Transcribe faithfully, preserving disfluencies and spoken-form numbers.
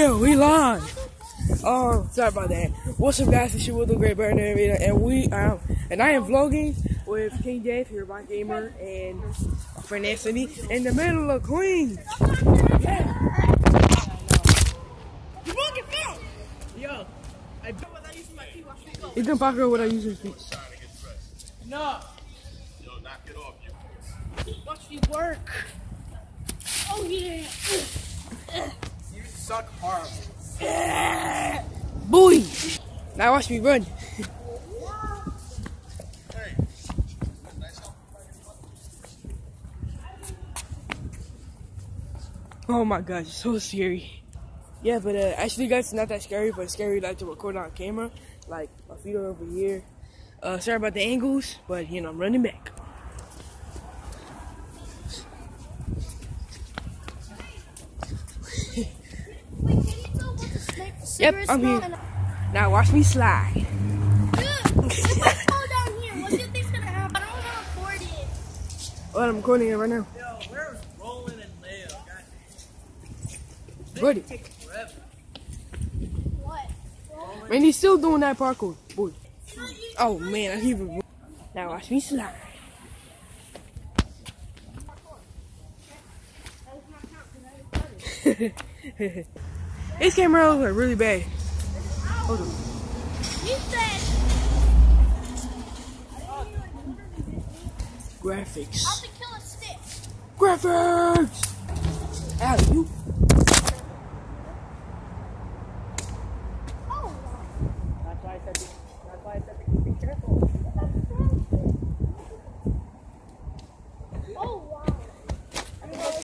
Yeah, we live. Oh, sorry about that. What's up, guys? It's your Will Great Bird and we um and I am vlogging with King Dave, your my gamer, and my friend Anthony in the middle of Queens. Yeah. You won't get filmed. Yo, I bet without using my feet. Watch me go. you can parkour without using feet. No. Yo, knock it off. You. Watch me work. Oh yeah. You suck hard. Boy. Now watch me run. Oh my gosh, it's so scary. Yeah, but uh, actually, guys, it's not that scary, but it's scary like to record on camera. Like, my feet are over here. Uh, sorry about the angles, but you know, I'm running back. Yep, I'm here. Now watch me slide. Dude, if I fall down here, what do you think's gonna happen? I don't want to record it. Well, I'm recording it right now. Yo, where's Roland and Leo, guys? Ready? Take forever. What? Man, he's still doing that parkour, boy. Oh man, I keep it. Now watch me slide. This camera looks like really bad. Hold on. Graphics. Graphics.